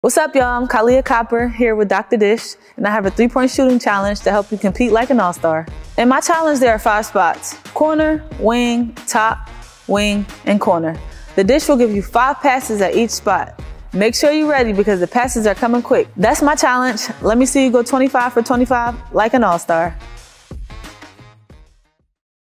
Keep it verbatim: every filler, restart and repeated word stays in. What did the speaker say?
What's up, y'all? I'm Kahleah Copper here with Doctor Dish, and I have a three-point shooting challenge to help you compete like an all-star. In my challenge, there are five spots: corner, wing, top, wing, and corner. The dish will give you five passes at each spot. Make sure you're ready because the passes are coming quick. That's my challenge. Let me see you go twenty-five for twenty-five like an all-star.